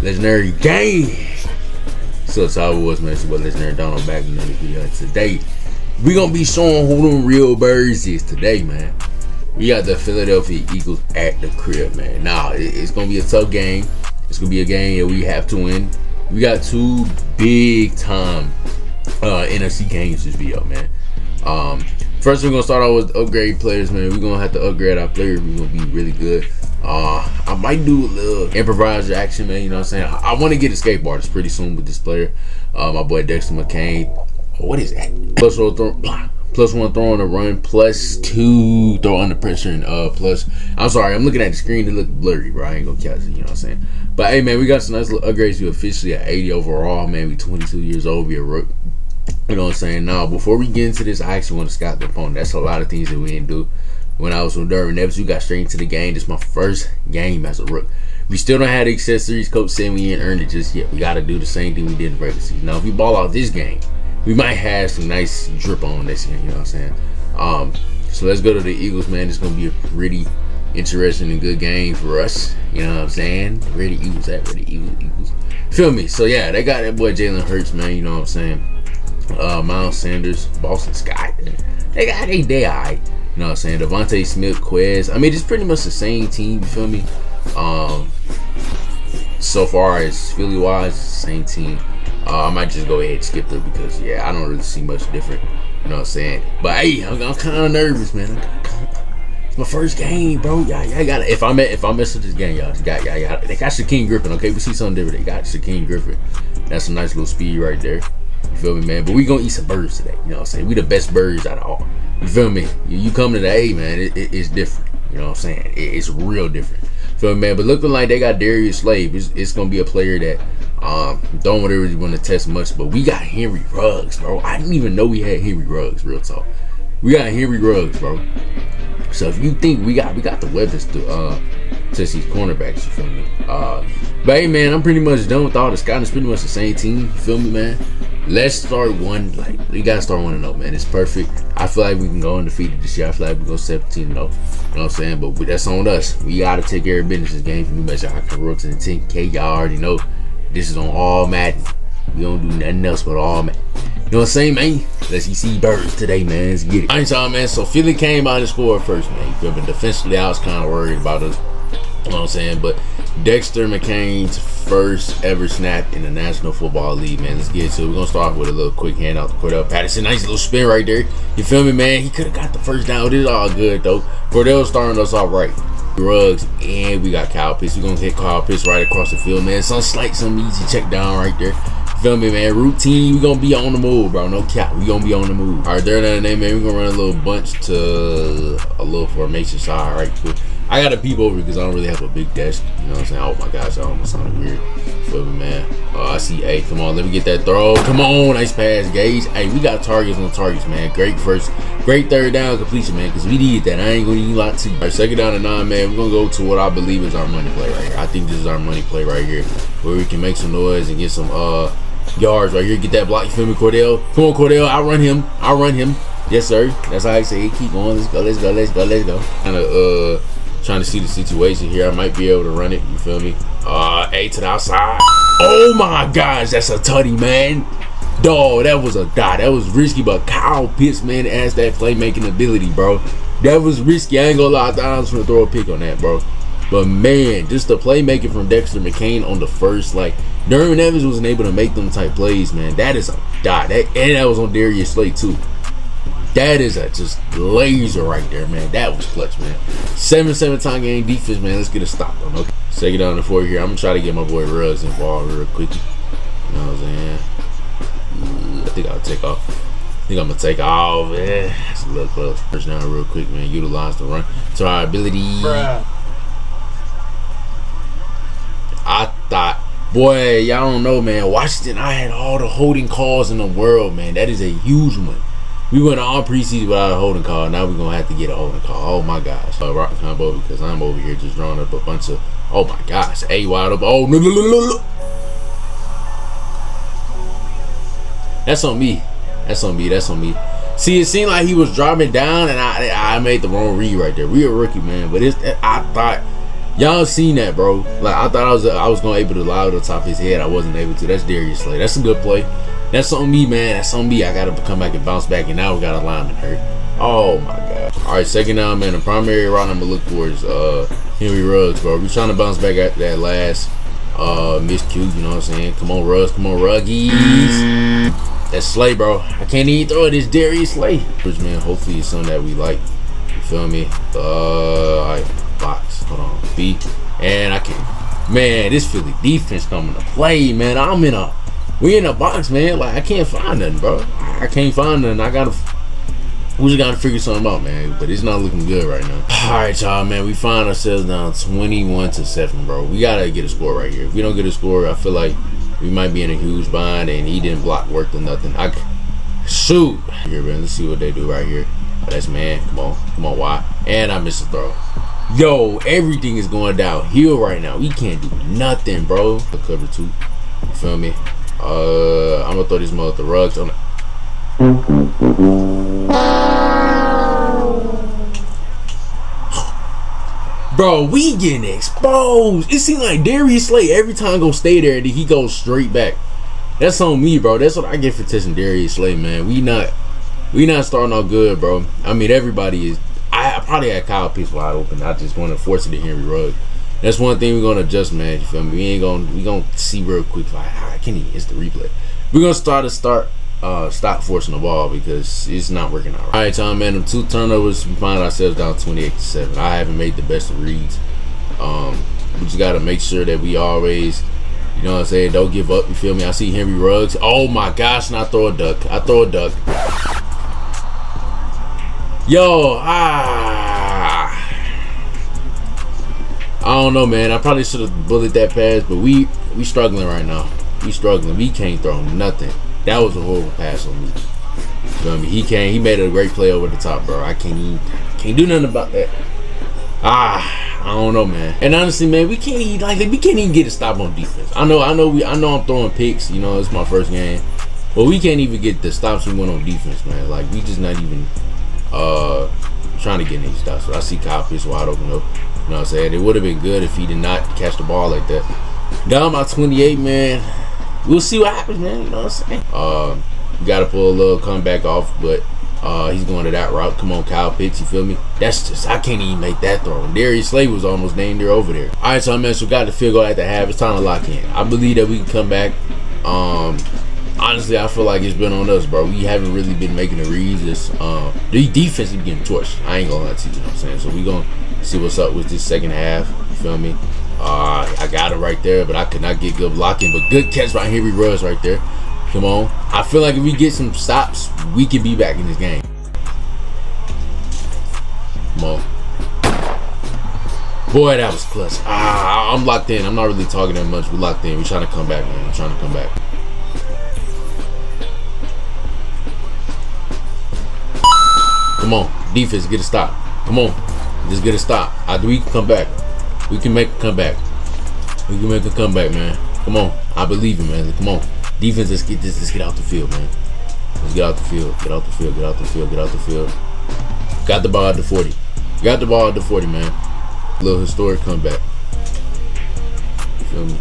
Legendary Gang. So it's how it was, man. It's about Legendary Donald back in another video. Today, we gonna be showing who them real birds is today, man. We got the Philadelphia Eagles at the crib, man. Now, it's gonna be a tough game. It's gonna be a game that we have to win. We got two big time NFC games this video, man. First, we're gonna start out with upgrade players, man. We're gonna have to upgrade our players. We're gonna be really good. I might do a little improviser action, man. You know what I'm saying? I want to get a skateboardist pretty soon with this player. My boy Dexter McCain. What is that? +1 throw on the run, +2 throw under pressure, and plus. I'm sorry, I'm looking at the screen. It look blurry, bro. I ain't gonna catch it. You know what I'm saying? But hey, man, we got some nice little upgrades. We officially at 80 overall, man. We 22 years old. We a rook. You know what I'm saying? Now, before we get into this, I actually want to scout the opponent. That's a lot of things that we didn't do. When I was with Derwin Evans, we got straight into the game. This is my first game as a rook. We still don't have the accessories. Coach said we ain't earned it just yet. We got to do the same thing we did in the regular season. Now, if we ball out this game, we might have some nice drip on this game. You know what I'm saying? So let's go to the Eagles, man. It's going to be a pretty interesting and good game for us. You know what I'm saying? Where the Eagles at? Where the Eagles? Feel me? So, yeah, they got that boy Jalen Hurts, man. You know what I'm saying? Miles Sanders, Boston Scott. They all right. You know what I'm saying? Devontae Smith, Quez. I mean, it's pretty much the same team, you feel me? So far as Philly wise, same team. I might just go ahead and skip through because, yeah, I don't really see much different. You know what I'm saying? But hey, I'm kind of nervous, man. It's my first game, bro. Y'all got it. If I mess with this game, y'all got they got Shaquem Griffin. Okay, we see something different. They got Shaquem Griffin. That's a nice little speed right there. You feel me, man? But we gonna eat some birds today. You know what I'm saying? We the best birds out of all. You feel me? You come to the A, man, it's different. You know what I'm saying? It's real different. Feel me, man? But looking like they got Darius Slade. It's going to be a player that don't really want to test much. But we got Henry Ruggs, bro. I didn't even know we had Henry Ruggs, real talk. We got Henry Ruggs, bro. So if you think we got the weapons to test these cornerbacks, you feel me? But hey, man, I'm pretty much done with all the scouting. It's pretty much the same team. You feel me, man? Let's start one. Like, we gotta start 1-0, man. It's perfect. I feel like we can go undefeated this year. I feel like we go 17-0. You know what I'm saying? But that's on us. We gotta take care of business this game. For me, make sure I can roll to the 10K. Y'all already know this is on all Madden. We don't do nothing else but all Madden. You know what I'm saying, man? Let's see birds today, man. Let's get it. All right, y'all, man. So Philly came out and scored first, man. You feel me? Defensively, I was kind of worried about us. You know what I'm saying? But Dexter McCain's first ever snap in the National Football League, man. Let's get it. So we're going to start with a little quick handout to Cordell Patterson. Nice little spin right there. You feel me, man? He could have got the first down. This is all good, though. Cordell's starting us off right. Ruggs, and we got Kyle Pitts. We're going to hit Kyle Pitts right across the field, man. Some easy check down right there. You feel me, man? Routine, we're going to be on the move, bro. No cap. We're going to be on the move. All right, there that name, man. We're going to run a little bunch to a little formation side right quick. I got to peep over because I don't really have a big desk. You know what I'm saying? Oh, my gosh. I almost sounded weird. Feel me, man? I see. Hey, come on. Let me get that throw. Come on. Nice pass, Gage. Hey, we got targets on targets, man. Great third down completion, man, because we need that. I ain't going to need a lot too. All right, 2nd down and 9, man. We're going to go to what I believe is our money play right here. I think this is our money play right here where we can make some noise and get some yards right here. Get that block. You feel me, Cordell? Come on, Cordell. I'll run him. Yes, sir. That's how I say it. Keep going. Let's go. Kind of trying to see the situation here. I might be able to run it. You feel me? A to the outside. Oh my gosh, that's a tutty, man. Dog, that was a dot. That was risky, but Kyle Pitts, man, has that playmaking ability, bro. That was risky. I ain't gonna lie. I thought I was gonna throw a pick on that, bro. But man, just the playmaking from Dexter McCain on the first, like, Derwin Evans wasn't able to make them type plays, man. That is a dot. And that was on Darius Slade too. That is a just laser right there, man. That was clutch, man. 7-7 time game defense, man. Let's get a stop on. Okay. 2nd down and 4 here. I'm gonna try to get my boy Ruggs involved real quick. You know what I'm saying? I think I'll take off. I think I'm gonna take off, man. That's a little close. First down real quick, man. Utilize the run to our ability. Bruh. I thought, boy, y'all don't know, man. Washington, I had all the holding calls in the world, man. That is a huge one. We went all preseason without a holding call. Now we're going to have to get a holding call. Oh, my gosh. Rock combo because I'm over here just drawing up a bunch of, oh, my gosh. A wide up. Oh, no. That's on me. That's on me. See, it seemed like he was dropping down, and I made the wrong read right there. We a rookie, man. But I thought Y'all seen that, bro? Like I thought I was gonna able to allow it on top of his head. I wasn't able to. That's Darius Slay. That's a good play. That's on me, man. That's on me. I gotta come back and bounce back, and now we got a lineman hurt. Oh my god. All right, second down, man. The primary route I'm gonna look for is Henry Ruggs, bro. We trying to bounce back at that last miscue. You know what I'm saying? Come on, Ruggs. Come on, Ruggies. That's Slay, bro. I can't even throw it. It's Darius Slay. Man, hopefully it's something that we like. You feel me? All right. Box, hold on, B, and I can't. Man, this Philly defense coming to play, man. We in a box, man. Like I can't find nothing, bro. I can't find nothing. We just gotta figure something out, man. But it's not looking good right now. All right, y'all, man. We find ourselves down 21-7, bro. We gotta get a score right here. If we don't get a score, I feel like we might be in a huge bind, and he didn't block worth or nothing. Shoot here, man. Let's see what they do right here. Oh, that's man. Come on, why? And I missed a throw. Yo, everything is going downhill right now. We can't do nothing, bro. The cover 2. You feel me? I'm gonna throw this mother at the Ruggs. Bro, we getting exposed. It seems like Darius Slay every time gonna stay there and he goes straight back. That's on me, bro. That's what I get for testing Darius Slay, man. We not starting out good, bro. I mean, everybody is. I probably had Kyle Pitts wide open. I just want to force it to Henry Ruggs. That's one thing we're gonna adjust, man. You feel me? We gonna see real quick. Like, I can't even. It's the replay. We're gonna stop forcing the ball because it's not working out. All right, Tom, man. Them 2 turnovers. We find ourselves down 28-7. I haven't made the best of reads. We just gotta make sure that we always, you know what I'm saying, don't give up. You feel me? I see Henry Ruggs. Oh my gosh! And I throw a duck. Yo, I don't know, man. I probably should have bullied that pass, but we struggling right now. We struggling. We can't throw nothing. That was a horrible pass on me. You feel me? He made a great play over the top, bro. I can't do nothing about that. I don't know, man. And honestly, man, we can't even get a stop on defense. I know I'm throwing picks. You know, it's my first game, but we can't even get the stops we want on defense, man. Like we just not even trying to get any stops. So I see Kyle Pitts wide open up. You know what I'm saying? It would have been good if he did not catch the ball like that. Down by 28, man. We'll see what happens, man. You know what I'm saying? You got to pull a little comeback off, but he's going to that route. Come on, Kyle Pitts. You feel me? That's just, I can't even make that throw. Darius Slay was almost named there over there. All right, so man, so we got the field goal at the half. It's time to lock in. I believe that we can come back. Honestly, I feel like it's been on us, bro. We haven't really been making the reads. The defense is getting torched. I ain't gonna lie to you, you know what I'm saying? So we gonna see what's up with this second half. You feel me? I got it right there, but I could not get good blocking. But good catch by Henry Ruggs right there. Come on. I feel like if we get some stops, we can be back in this game. Come on. Boy, that was clutch. I'm locked in. I'm not really talking that much. We're locked in. We're trying to come back, man. We're trying to come back. Come on, defense, get a stop. Come on, just get a stop. We can come back. We can make a comeback. We can make a comeback, man. Come on, I believe in, man. Come on, defense, let's get this. Let's get out the field, man. Let's get out the field. Get out the field. Get out the field. Get out the field. Got the ball at the 40. Got the ball at the 40, man. A little historic comeback. You feel me?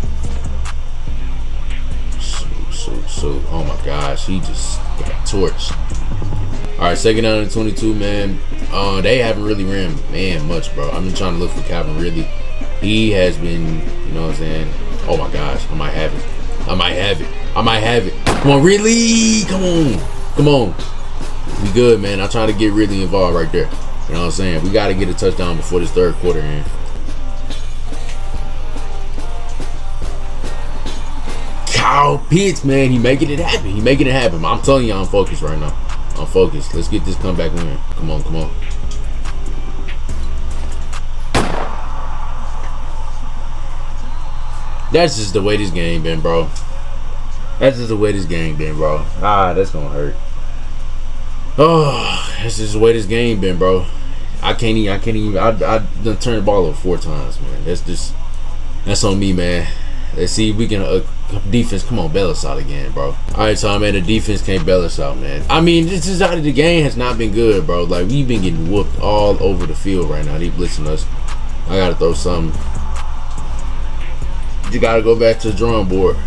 So, oh my gosh, he just got torched. All right, second down and 22, man. They haven't really ran man much, bro. I've been trying to look for Calvin Ridley. He has been, you know what I'm saying? Oh my gosh, I might have it. I might have it. I might have it. Come on, Ridley. Come on. Come on. We good, man. I'm trying to get Ridley involved right there. You know what I'm saying? We got to get a touchdown before this third quarter ends. Kyle Pitts, man, he making it happen. He making it happen. I'm telling you, I'm focused right now. I'm focused. Let's get this comeback win. Come on, come on. That's just the way this game been, bro. That's just the way this game been, bro. That's gonna hurt. Oh, that's just the way this game been, bro. I can't even. I done turned the ball over 4 times, man. That's on me, man. Let's see if we can defense. Come on, bail us out again, bro. All right, Tom, man. The defense can't bail us out, man. I mean, this is out of the game has not been good, bro. Like we've been getting whooped all over the field right now. They blitzing us. I gotta throw something. You gotta go back to the drawing board.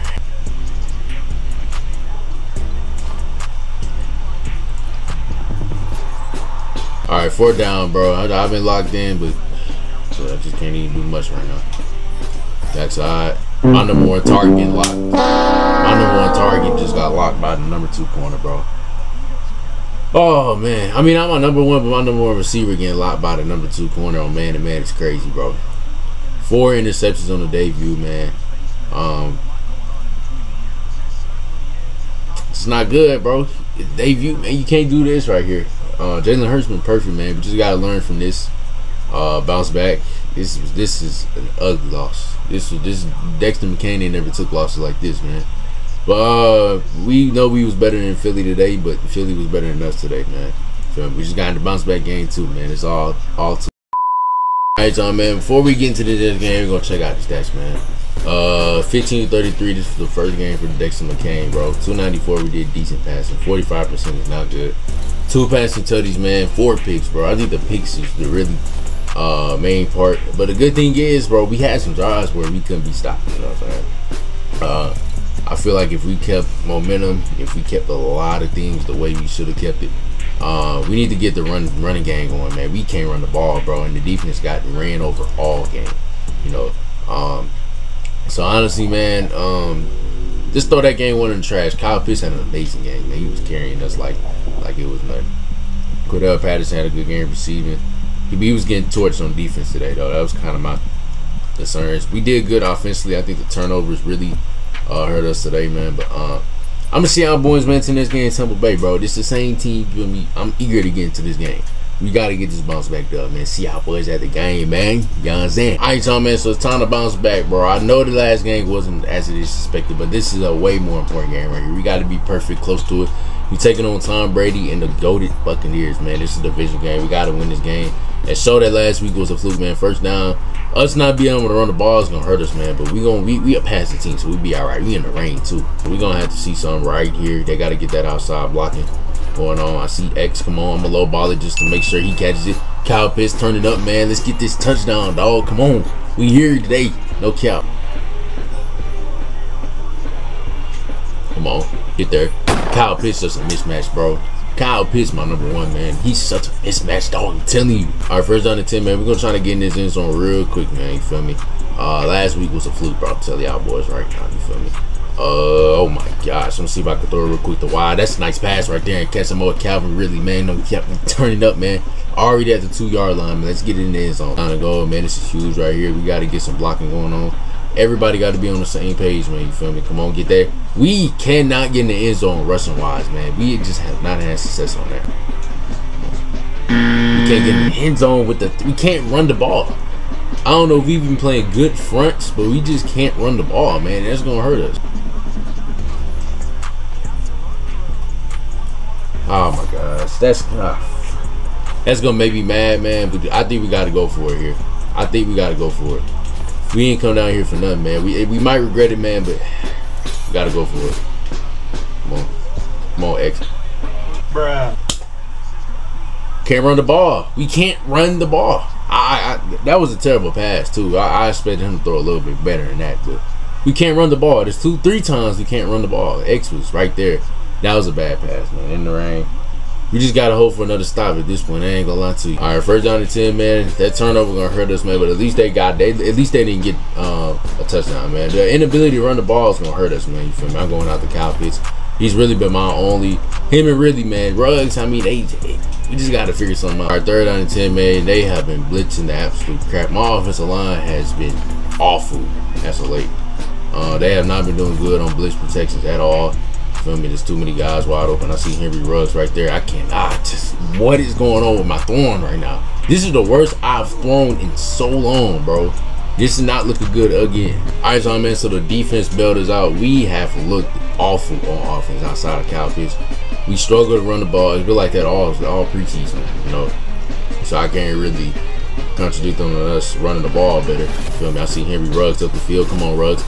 All right, 4th down, bro. I've been locked in, but I just can't even do much right now. Backside. My number 1 target getting locked. My number 1 target just got locked by the number 2 corner, bro. Oh, man. I mean, I'm my number 1, but my number 1 receiver getting locked by the number 2 corner on man-to-man. It's crazy, bro. 4 interceptions on the debut, man. It's not good, bro. Debut, man. You can't do this right here. Jalen Hurts been perfect, man. But just gotta learn from this. Bounce back. This is an ugly loss. This Dexter McCain ain't never took losses like this, man. But we know we was better than Philly today, but Philly was better than us today, man. We just got in the bounce back game too, man. It's all too. Alright, y'all, man. Before we get into this game, we're gonna check out the stats, man. 15-33. This was the first game for Dexter McCain, bro. 294. We did decent passing. 45% is not good. 2 passing tutties, man. 4 picks, bro. I think the picks is the really main part. But the good thing is, bro, we had some drives where we couldn't be stopped. You know what I'm saying? I feel like if we kept momentum, if we kept a lot of things the way we should have kept it, we need to get the running game going, man. We can't run the ball, bro, and the defense got ran over all game. You know, so honestly, man, just throw that game 1 in the trash. Kyle Pitts had an amazing game, man. He was carrying us like it was nothing. Cordell Patterson had a good game receiving. He was getting torched on defense today, though. That was kind of my concerns. We did good offensively. I think the turnovers really hurt us today, man. But I'm gonna see how boys went in this game in Tampa Bay, bro. This is the same team. You know, I'm eager to get into this game. We gotta get this bounce back up, man. See how boys at the game, man. You know what I'm saying? Alright, y'all, man. So it's time to bounce back, bro. I know the last game wasn't as it is expected, but this is a way more important game right here. We gotta be perfect, close to it. We taking on Tom Brady and the goated Buccaneers, man. This is a division game. We gotta win this game. That showed that last week was a fluke, man. 1st down. Us not being able to run the ball is gonna hurt us, man. But we a passing team, so we be all right. We in the rain too. So we gonna have to see something right here. They gotta get that outside blocking going on. I see X. Come on, I'm a low baller just to make sure he catches it. Kyle Pitts, turn it up, man. Let's get this touchdown, dog. Come on, we here today. No cap. Come on, get there. Kyle Pitts just a mismatch, bro. Kyle Pitts, my number 1, man. He's such a mismatch, dog. I'm telling you. All right, 1st down and 10, man. We're gonna try to get in this end zone real quick, man. You feel me? Last week was a fluke, bro. I'm telling y'all boys right now. You feel me? Oh my gosh. Let me see if I can throw it real quick to wide. That's a nice pass right there and catch some more Calvin Ridley, man. No, kept turning up, man. Already at the 2-yard line, man. Let's get it in the end zone. Time to go, man. This is huge right here. We got to get some blocking going on. Everybody got to be on the same page, man. You feel me? Come on, get there. We cannot get in the end zone rushing wise, man. We just have not had success on that. We can't get in the end zone with the. We can't run the ball. I don't know if we've been playing good fronts, but we just can't run the ball, man. That's gonna hurt us. Oh my gosh, that's gonna make me mad, man. But I think we gotta go for it here. I think we gotta go for it. We ain't come down here for nothing, man. We might regret it, man, but we gotta go for it. Come on, X. Bruh. Can't run the ball. We can't run the ball. That was a terrible pass too. I expected him to throw a little bit better than that, but we can't run the ball. There's 2-3 times we can't run the ball. X was right there. That was a bad pass, man. In the rain. We just gotta hope for another stop at this point. I ain't gonna lie to you. All right, 1st down and 10, man. That turnover gonna hurt us, man. But at least they didn't get a touchdown, man. The inability to run the ball is gonna hurt us, man. You feel me? I'm going out the Kyle Pitts. He's really been my only. Him and Ridley, man. Ruggs. I mean, we just gotta figure something out. Our 3rd down and 10, man. They have been blitzing the absolute crap. My offensive line has been awful as of late. They have not been doing good on blitz protections at all. Feel me? There's too many guys wide open. I see Henry Ruggs right there. I cannot. Just what is going on with my throwing right now? This is the worst I've thrown in so long, bro. This is not looking good again. All right, so man. So the defense bailed us out. We have looked awful on offense outside of Kyle Pitts. We struggle to run the ball. It's been like that all preseason, you know. So I can't really contradict them on us running the ball better. You feel me? I see Henry Ruggs up the field. Come on, Ruggs.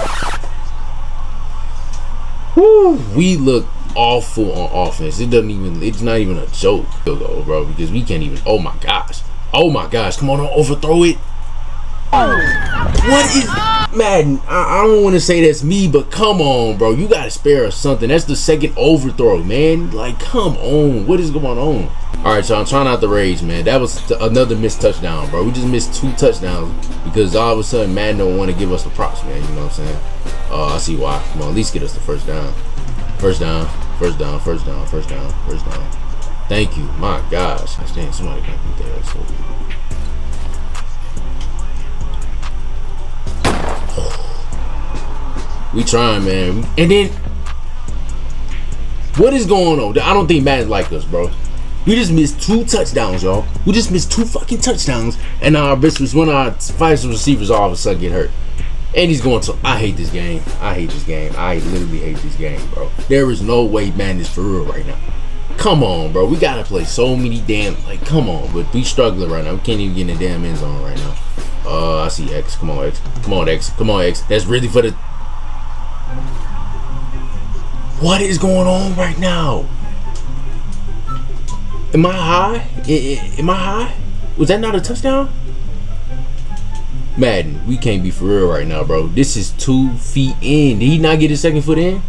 Woo, we look awful on offense. It's not even a joke, bro, because we can't even. Oh my gosh, come on, don't overthrow it. What is Madden? I don't want to say that's me, but come on, bro. You gotta spare us something. That's the second overthrow, man. Like, come on. What is going on? All right, so I'm trying not to rage, man. That was another missed touchdown, bro. We just missed 2 touchdowns because all of a sudden Madden don't want to give us the props, man. You know what I'm saying? I see why. Come on, at least get us the first down. First down. First down. First down. First down. First down. Thank you. My gosh. Damn, somebody got me there. That's so weird. We trying, man. And then, what is going on? I don't think Madden like us, bro. We just missed 2 touchdowns, y'all. We just missed 2 fucking touchdowns, and our best was when our 5 receivers all of a sudden get hurt. And he's going to. I hate this game. I hate this game. I literally hate this game, bro. There is no way Madden is for real right now. Come on, bro. We gotta play so many damn. Like, come on, but we struggling right now. We can't even get in the damn end zone right now. I see X. Come on, X. Come on, X. Come on, X. That's really for the. What is going on right now? Am I high? Am I high? Was that not a touchdown? Madden, we can't be for real right now, bro. This is 2 feet in. Did he not get his second foot in?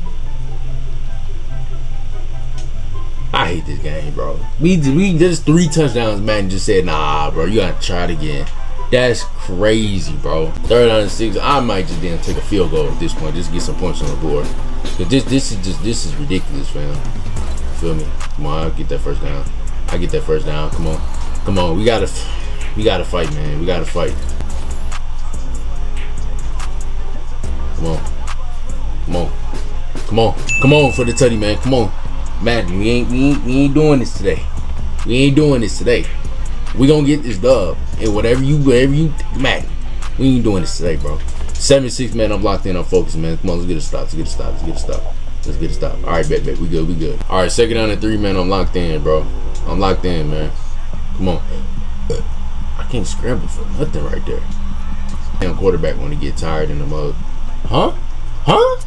I hate this game, bro. We just 3 touchdowns. Madden just said, nah, bro. You gotta try it again. That's crazy, bro. 3rd down and 6. I might just then take a field goal at this point. Just get some points on the board. Cause this is ridiculous, fam. Feel me? Come on, I'll get that first down. I get that first down. Come on, come on. We gotta fight, man. We gotta fight. Come on, come on, come on, come on for the tutty, man. Come on, man. We ain't doing this today. We ain't doing this today. We gonna get this dub. And whatever you, man. We ain't doing this today, bro. 7-6, man. I'm locked in. I'm focused, man. Come on, let's get a stop. Let's get a stop. Let's get a stop. Let's get a stop. All right, bet. We good. We good. All right, 2nd down and 3, man. I'm locked in, bro. I'm locked in, man. Come on. I can't scramble for nothing right there. Damn quarterback when he get tired in the mug. Huh? Huh?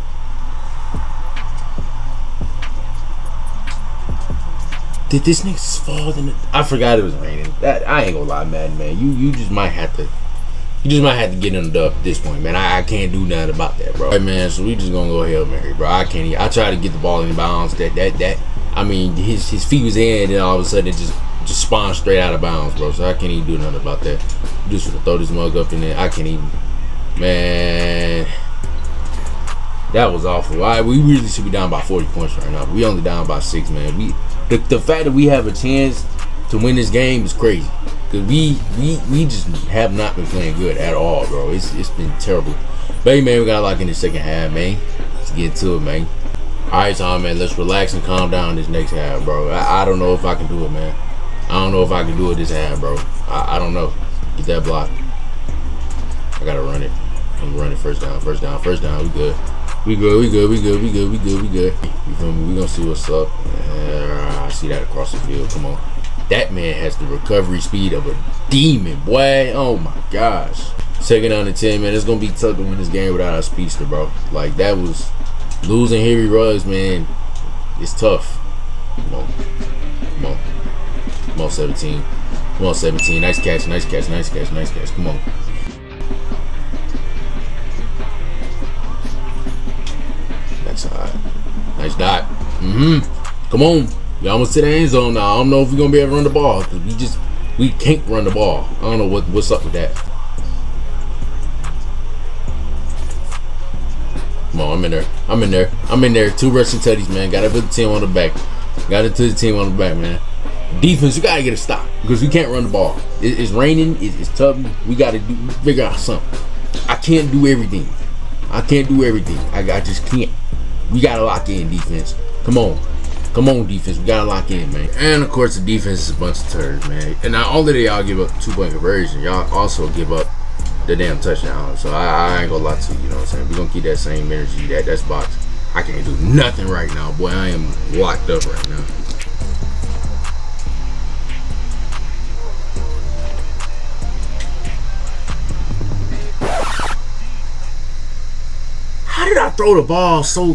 Did this nigga fall in the... I forgot it was raining. That I ain't gonna lie, man. You just might have to... You just might have to get in the dub at this point, man. I can't do nothing about that, bro. All right, man, so we just gonna go Hail Mary, bro. I can't even... I tried to get the ball in bounds. I mean, his feet was in, and all of a sudden it just spawned straight out of bounds, bro. So I can't even do nothing about that. Just gonna throw this mug up in there. I can't even... Man... That was awful. We really should be down by 40 points right now. We only down by 6, man. The fact that we have a chance to win this game is crazy. Cause we just have not been playing good at all, bro. It's been terrible. But hey, man, we gotta lock in the second half, man. Let's get to it, man. All right, Tom, man. Let's relax and calm down this next half, bro. I don't know if I can do it, man. I don't know if I can do it this half, bro. I don't know. Get that block. I gotta run it. I'm running first down. We good. We good. You feel me? We gonna see what's up. I see that across the field. Come on. That man has the recovery speed of a demon, boy. Oh my gosh. 2nd down and 10, man. It's gonna be tough to win this game without a speedster, bro. Like, that was losing Henry Ruggs, man. It's tough. Come on. Come on. Come on, 17. Come on, 17. Nice catch. Come on. That's all right. Nice dot. Come on. We almost to the end zone now. I don't know if we're gonna be able to run the ball because we can't run the ball. I don't know what's up with that. Come on, I'm in there. 2 rushing tutties, man. Gotta put the team on the back. Man. Defense, you gotta get a stop because we can't run the ball. It's raining. It's tough. We gotta figure out something. I can't do everything. I just can't. We gotta lock in, defense. Come on, defense. We gotta lock in, man. And of course, the defense is a bunch of turds, man. And not only do y'all give up 2-point conversion, y'all also give up the damn touchdown. So I ain't gonna lie to you. You know what I'm saying? We gonna keep that same energy. That's box. I can't do nothing right now, boy. I am locked up right now. How did I throw the ball so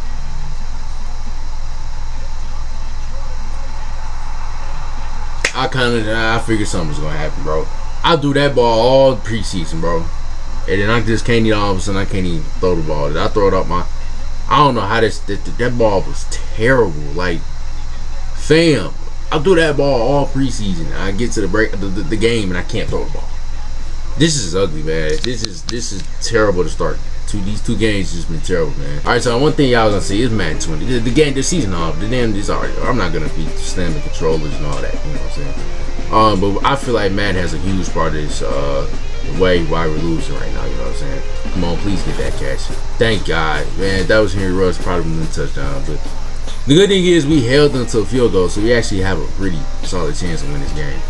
I I figured something was gonna happen, bro. I do that ball all preseason, bro, and then I just can't even, all of a sudden I can't even throw the ball. Did I throw it up my? I don't know how that ball was terrible. Like, fam, I do that ball all preseason. I get to the game and I can't throw the ball. This is ugly, man. This is terrible to start. These two games just been terrible, man. All right, so one thing y'all gonna see is Madden 20. The season off. The damn is already. I'm not gonna be slamming controllers and all that. You know what I'm saying? But I feel like Madden has a huge part of this. The way why we're losing right now. You know what I'm saying? Come on, please get that catch. Thank God, man. That was Henry Ruggs, probably been a touchdown. But the good thing is we held them to a field goal, so we actually have a pretty solid chance to win this game.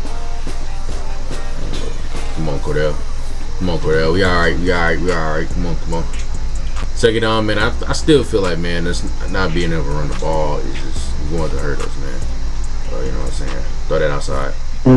Come on, Cordell. Come on, Cordell. We alright. We alright. We alright. Come on, come on. Second down, man. I still feel like, man, that's not being able to run the ball is just going to hurt us, man. You know what I'm saying? Throw that outside.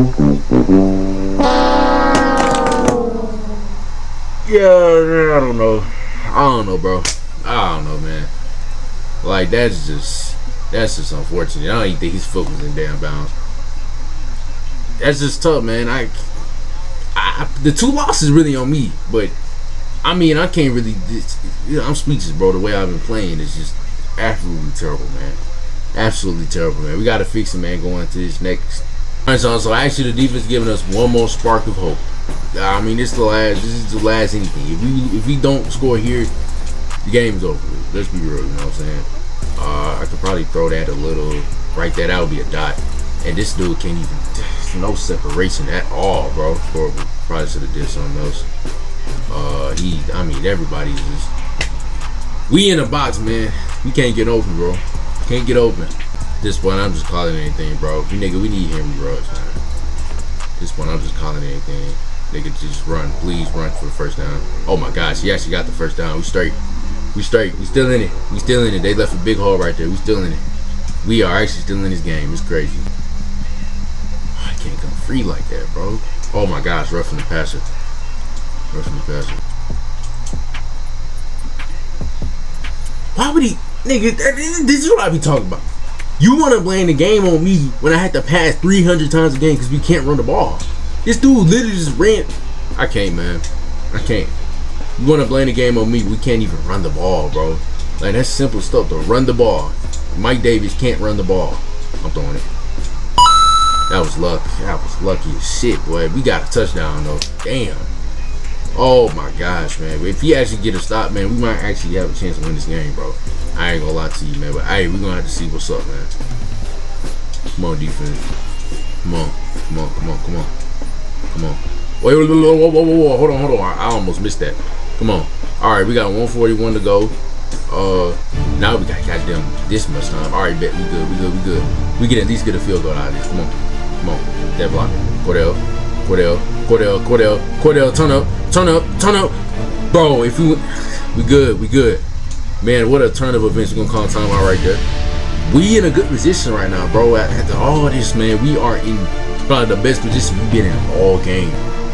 Yeah, I don't know. I don't know, bro. I don't know, man. Like, that's just unfortunate. I don't even think his foot was in damn bounds. That's just tough, man. The two losses really on me, but I mean, I can't really. I'm speechless, bro. The way I've been playing is just absolutely terrible, man. Absolutely terrible, man. We got to fix it, man. Going into this next. All right, so actually, the defense giving us one more spark of hope. I mean, this is the last anything. If we don't score here, the game's over with. Let's be real, you know what I'm saying? I could probably throw that a little, write that out, be a dot. And this dude can't even, there's no separation at all, bro. Horrible. Probably should have did something else. I mean, everybody's just, we in a box, man. We can't get open, bro. Can't get open. At this point, I'm just calling anything, bro. We need Henry Ruggs, man. At this point, I'm just calling anything. Nigga, just run. Please run for the first down. Oh my gosh, he actually got the first down. We straight. We straight. We still in it. We still in it. They left a big hole right there. We still in it. We are actually still in this game. It's crazy. I can't come free like that, bro. Oh my gosh, roughing the passer. Roughing the passer. Why would he, nigga? This is what I be talking about. You want to blame the game on me when I had to pass 300 times a game because we can't run the ball. This dude literally just ran. I can't, man. I can't. You want to blame the game on me? We can't even run the ball, bro. Like, that's simple stuff, though. Run the ball. Mike Davis can't run the ball. I'm throwing it. That was luck. That was lucky as shit, boy. We got a touchdown, though. Damn. Oh, my gosh, man. If he actually get a stop, man, we might actually have a chance to win this game, bro. I ain't gonna lie to you, man. But, hey, we're going to have to see what's up, man. Come on, defense. Come on. Come on, come on, come on. Come on. Wait, whoa, whoa, whoa, whoa. Hold on, hold on. I almost missed that. Come on. All right, we got 141 to go. Now we got goddamn this much time. All right, bet. We good, we good, we good. We can at least get a field goal out of this. Come on. Come on. That block. Cordell. Cordell. Cordell. Cordell. Cordell. Turn up. Turn up. Turn up. Bro, if we good, we good. Man, what a turn of events. We're going to call timeout right there. We in a good position right now, bro. After all this, man, we are in probably the best position we've been in all game.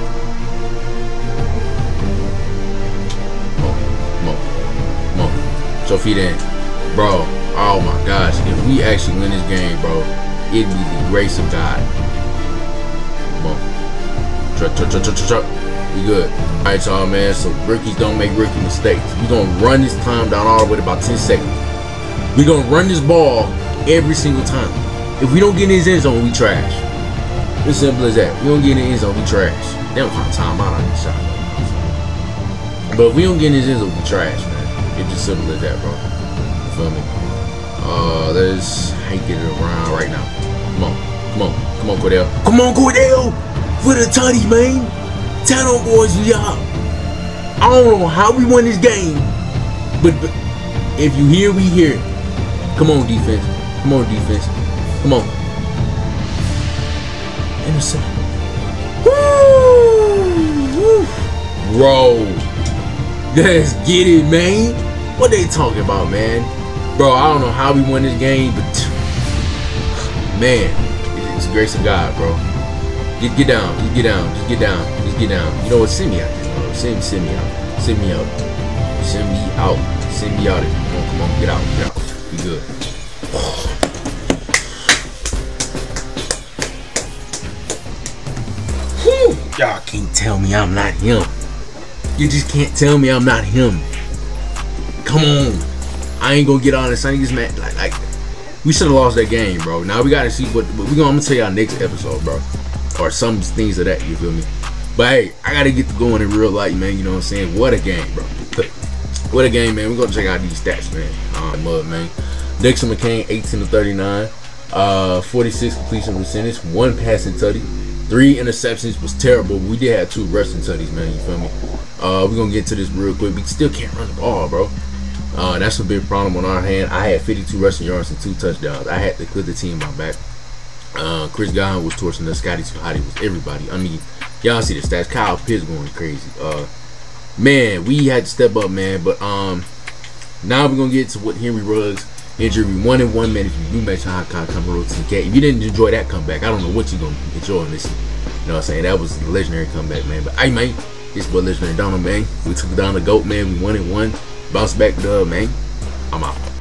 Come on. Come on. So feet in. Bro, oh my gosh. If we actually win this game, bro, it'd be the grace of God. Come on. Truck. We good. Alright, y'all, man. So rookies don't make rookie mistakes. We're going to run this time down all the way to about 10 seconds. We're going to run this ball every single time. If we don't get in his end zone, we trash. It's simple as that. We don't get in the end zone, we trash. They don't call timeout on this shot. But if we don't get in his end zone, we trash, man. It's just simple as that, bro. You feel me? Let's get it around right now. Come on. Come on. Come on, Cordell. Come on, Cordell! For the tutty, man. Tell them boys we out. I don't know how we won this game. But if you hear, we hear. Come on, defense. Come on, defense. Come on. Innocent. Woo! Bro. Let's get it, man. What they talking about, man? Bro, I don't know how we won this game, but man, it's the grace of God, bro. Get down. Just get down. Just get down. Just get down. You know what? Send me out there, bro. Send me out. Send me out. Send me out. Send me out. Come on. Get out. Get out. Be good. Y'all can't tell me I'm not him. You just can't tell me I'm not him. Come on. I ain't gonna get honest. I ain't just mad. Like we should have lost that game, bro. Now we gotta see what I'm gonna tell y'all next episode, bro. Or some things of that, you feel me? But hey, I gotta get to going in real life, man. You know what I'm saying? What a game, bro. What a game, man. We're gonna check out these stats, man. Mud, man. Dexter McCain, 18 of 39, 46 completion percentage, 1 passing tutty, 3 interceptions. Was terrible. We did have 2 rushing tutties, man. You feel me? We're gonna get to this real quick. We still can't run the ball, bro. That's a big problem on our hand. I had 52 rushing yards and 2 touchdowns. I had to put the team on my back. Chris Godwin was torching us. Scotty Tuhati was everybody. I mean, y'all see the stats. Kyle Pitts going crazy. Man, we had to step up, man. But now we're gonna get to what Henry Ruggs injury. 1-1, man. If you do mention Hakai Kamaro TK, if you didn't enjoy that comeback, I don't know what you're gonna enjoy in this. You know what I'm saying? That was a legendary comeback, man. But hey, man, this boy Legendary Donald, man. We took down the GOAT, man. We 1-1. Bounce back dub, man. I'm out.